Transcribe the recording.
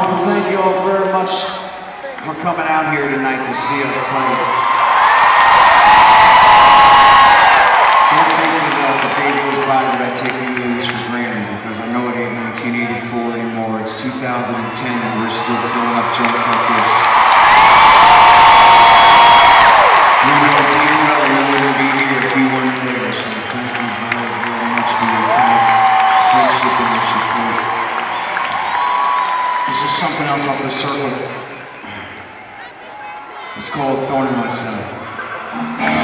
want to thank you all very much for coming out here tonight to see us play. Don't think that the day goes by that I take any of this for granted, because I know it ain't 1984 anymore. It's 2010 and we're still filling up joints like this. We know damn well we wouldn't be here if you weren't there, so thank you very, very much for your kind friendship and your support. This is something else off the circle. It's called Thorn in My Side.